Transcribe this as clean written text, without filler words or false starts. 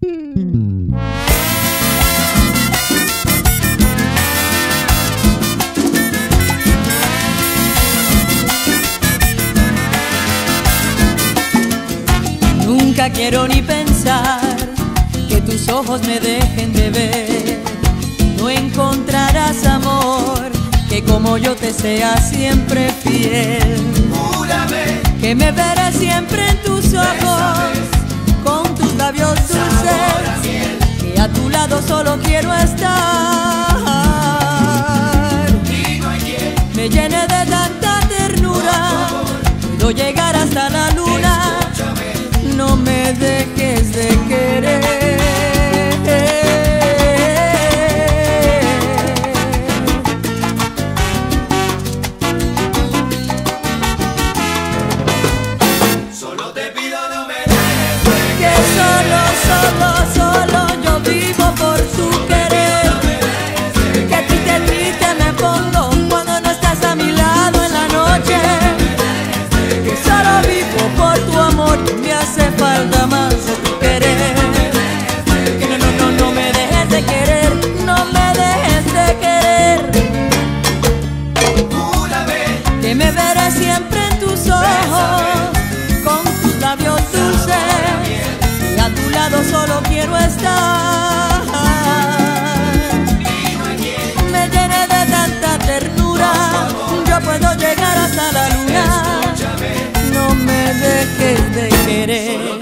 Nunca quiero ni pensar que tus ojos me dejen de ver. No encontrarás amor que como yo te sea siempre fiel. Júrame que me veré siempre en tus ojos, con tus labios dulces, y a tu lado solo quiero estar. Y no hay quien me llene de tanta ternura, puedo llegar hasta la luna. escúchame. No me dejes de querer. Solo te pido no me dejes de Que solo yo vivo por tu querer. Que triste me pongo cuando no estás a mi lado en la noche. Que solo vivo por tu amor, me hace falta más de tu querer. Que no me dejes de querer, no me dejes de querer. Júrame Que me veré siempre en tus ojos, con tus labios dulces, y a tu lado solo quiero estar. y no hay quien Me llene de tanta ternura, yo puedo llegar hasta la luna. escúchame. No me dejes de querer.